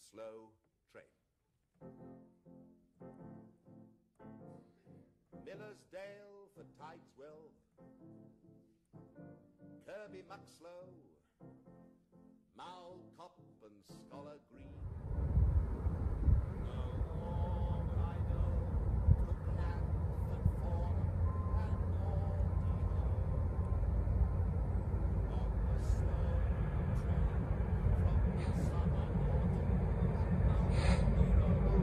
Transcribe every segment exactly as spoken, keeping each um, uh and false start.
slow train. Millersdale for Tideswell, Kirby Muxlow, Malcop and Scholar Green. No more would I know Cookland and Farnham and Nordy on the slow train from midsummer autumn and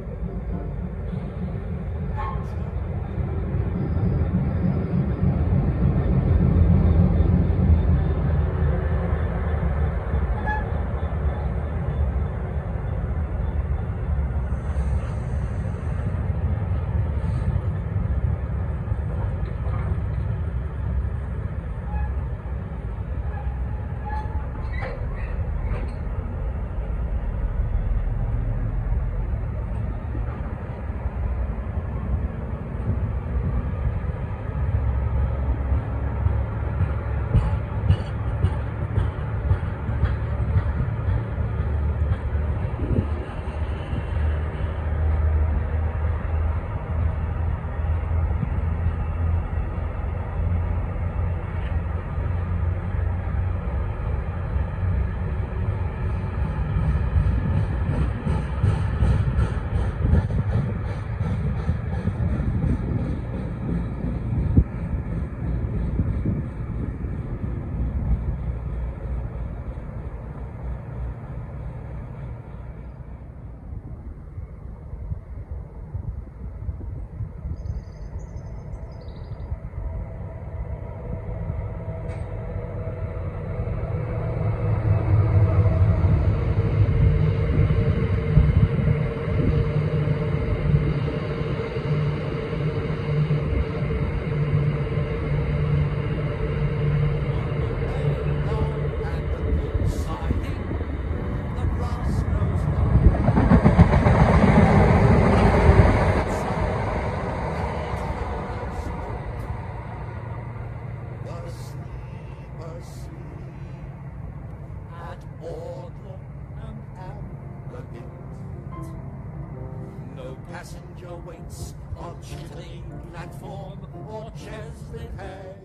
passenger waits on Chitterley platform or Chesley Hay.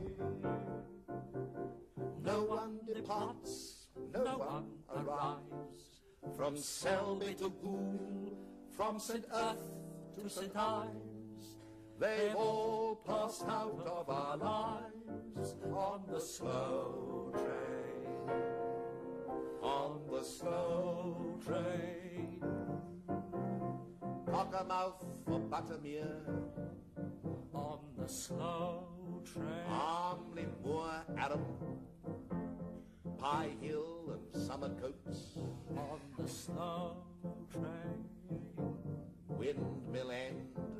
No one departs, no one arrives, from Selby to Goole, from Saint Earth to Saint Ives. They've all passed out of our lives on the slow train, on the slow train. Cockermouth for Buttermere, on the slow train. Armley Moor, Aram, Pie Hill and Summercoats, on the slow train. Windmill End